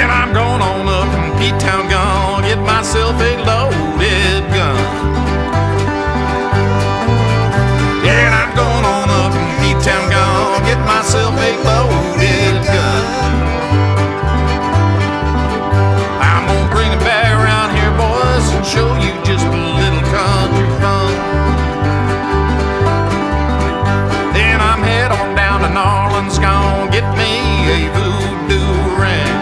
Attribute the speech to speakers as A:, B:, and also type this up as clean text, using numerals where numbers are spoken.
A: And I'm going on up in P-Town, gonna get myself a loaded gun. Yeah, and I'm going on up in P-Town, gonna get myself a loaded gun. I'm gonna bring it back around here, boys, and show you just a little country fun. Then I'm head on down to New Orleans, gonna get me a voodoo ring.